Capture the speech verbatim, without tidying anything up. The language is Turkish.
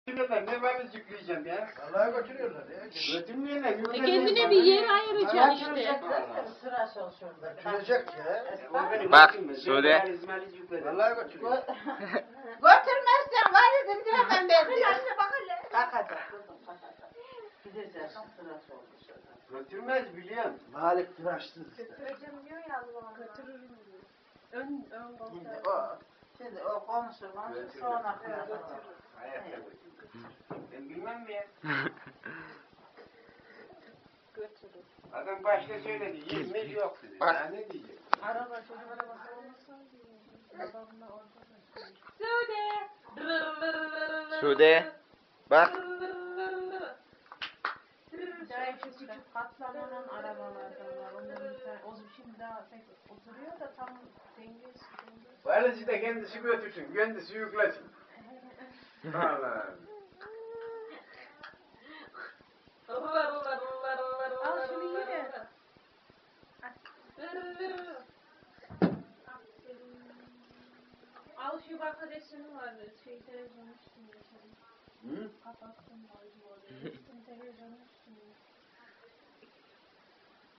Ne valiz yükleyeceğim ya? Vallahi götürüyorlar ya. Götürmeyenler E kendine bir yer ayıracaksın işte. Sırası olsun şurada. Götürecek ya. Bak, Sude. Vallahi götürüyor. Götürmezsen valizim diye ben verdim. Bak hele. Takacak kızım takacak. Gideceğiz sırası oldu şurada. Götürmez biliyorum. Malik tıraşsız. Götüreceğim diyor ya Allah'ım. Götürürüm diyor. Ön, ön Şimdi koltuğa. o, şimdi o konuşur konuşur sonra götürür. Ayakta götürür. Ben bilmem mi ya? Götürür. Adam başta söyledi. Yirmi yok dedi. Bak. Ya ne diyecek? Araba çocuk arabası olmasa babamla orada da. Sude. Sude. Bak. Acayip şu küçük katlamanan arabalardan var. Onların bir tane, o şimdi daha tek oturuyor da tam dengesiz. dengesiz. Valizi de kendisi götürsün. Kendisi yüklesin. Allah. Al şunu yine. Al şu bak resmi var. Şey televizyon üstünde. Hı? Kapattım. Üstün televizyonun üstünde.